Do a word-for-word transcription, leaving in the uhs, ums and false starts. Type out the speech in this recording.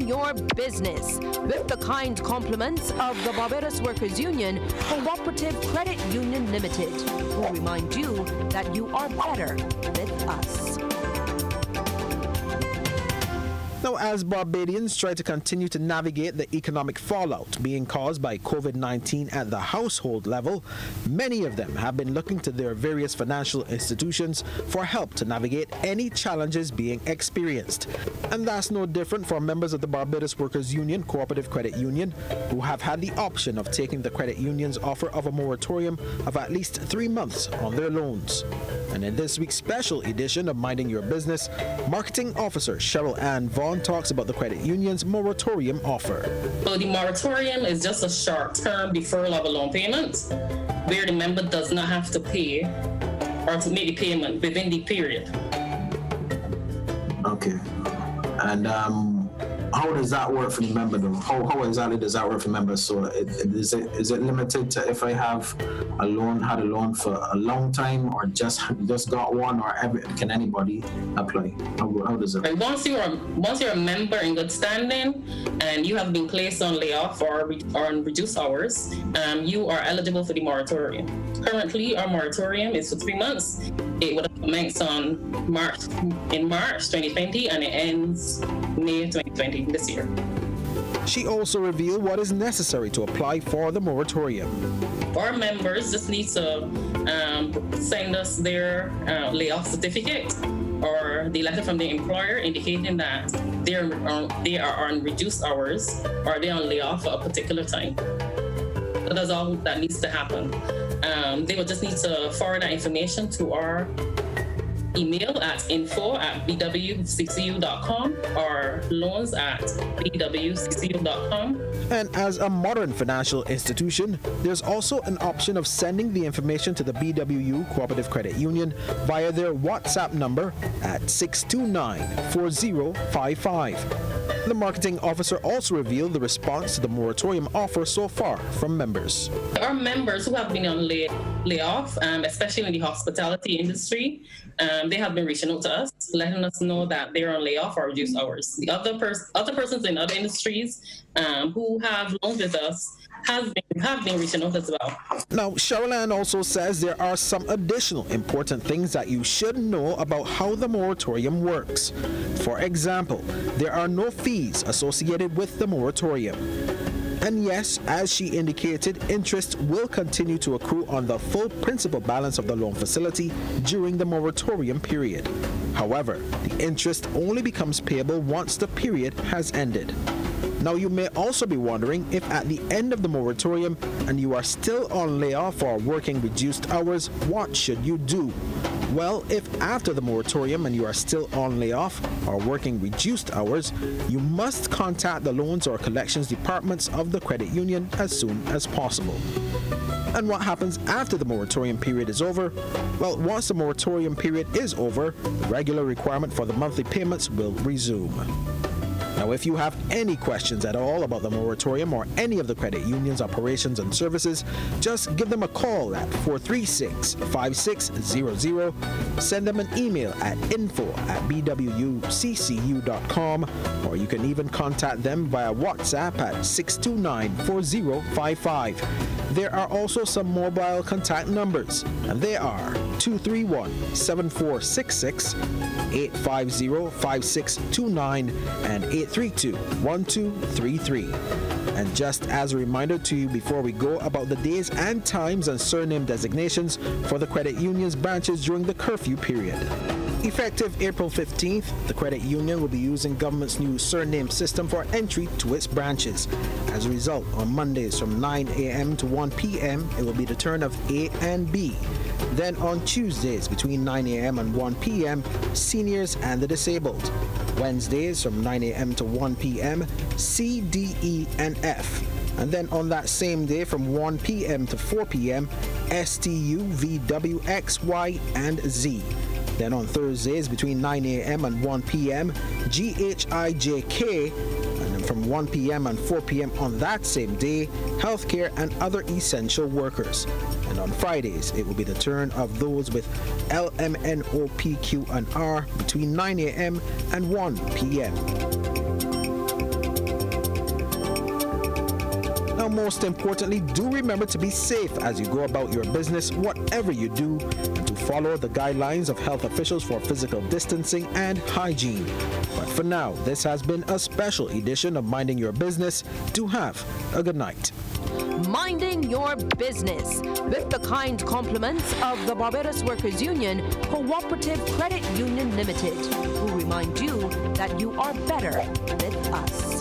your business with the kind compliments of the Barbados Workers Union Cooperative Credit Union Limited, who remind you that you are better with us. Now, as Barbadians try to continue to navigate the economic fallout being caused by COVID nineteen at the household level, many of them have been looking to their various financial institutions for help to navigate any challenges being experienced. And that's no different for members of the Barbados Workers Union Cooperative Credit Union, who have had the option of taking the credit union's offer of a moratorium of at least three months on their loans. And in this week's special edition of Minding Your Business, Marketing Officer Cheryl Ann Vaughn talks about the credit union's moratorium offer. So the moratorium is just a short-term deferral of a loan payment where the member does not have to pay or to make the payment within the period. Okay. And um, how does that work for the member though? How, how exactly does that work for members? So it, it, is it is it limited to if I have a loan, had a loan for a long time, or just just got one, or every, can anybody apply? How, how does it work? Once you are once you're a member in good standing and you have been placed on layoff or, or on reduced hours, um, you are eligible for the moratorium. Currently, our moratorium is for three months. It would commence on March in March twenty twenty and it ends May twenty twenty this year. She also revealed what is necessary to apply for the moratorium. Our members just need to um, send us their uh, layoff certificate or the letter from the employer indicating that they're on, they are on reduced hours or they're on layoff for a particular time. So that's all that needs to happen. Um, they will just need to forward that information to our email at info at b w c c u dot com or loans at b w c c u dot com. And as a modern financial institution, there's also an option of sending the information to the B W U Cooperative Credit Union via their WhatsApp number at six two nine, four zero five five. The marketing officer also revealed the response to the moratorium offer so far from members. Our members who have been on lay, layoff, um, especially in the hospitality industry, um, they have been reaching out to us, letting us know that they're on layoff or reduced hours. The other, pers- other persons in other industries um, who have loans with us have been, have been reaching out as well. Now, Cheryl Ann also says there are some additional important things that you should know about how the moratorium works. For example, there are no fees associated with the moratorium. And yes, as she indicated, interest will continue to accrue on the full principal balance of the loan facility during the moratorium period. However, the interest only becomes payable once the period has ended. Now, you may also be wondering if at the end of the moratorium and you are still on layoff or working reduced hours, what should you do? Well, if after the moratorium and you are still on layoff or working reduced hours, you must contact the loans or collections departments of the credit union as soon as possible. And what happens after the moratorium period is over? Well, once the moratorium period is over, the regular requirement for the monthly payments will resume. Now, if you have any questions at all about the moratorium or any of the credit union's operations and services, just give them a call at four three six, five six zero zero, send them an email at info at b w u c c u dot com, or you can even contact them via WhatsApp at six two nine, four zero five five. There are also some mobile contact numbers, and they are two three one, seven four six six, eight five zero, five six two nine and eight three two, one two three three. And just as a reminder to you before we go about the days and times and surname designations for the credit union's branches during the curfew period. Effective April fifteenth, the credit union will be using government's new surname system for entry to its branches. As a result, on Mondays from nine a m to one p m, it will be the turn of A and B. Then on Tuesdays between nine a m and one p m, seniors and the disabled. Wednesdays from nine a m to one p m, C, D, E, and F. And then on that same day from one p m to four p m, S, T, U, V, W, X, Y, and Z. Then on Thursdays between nine a m and one p m, G, H, I, J, K. And then from one p m and four p m on that same day, healthcare and other essential workers. And on Fridays, it will be the turn of those with L, M, N, O, P, Q, and R between nine a m and one p m most importantly, do remember to be safe as you go about your business, whatever you do, and to follow the guidelines of health officials for physical distancing and hygiene. But for now, this has been a special edition of Minding Your Business. Do have a good night. Minding Your Business, with the kind compliments of the Barbados Workers Union Cooperative Credit Union Limited, who remind you that you are better with us.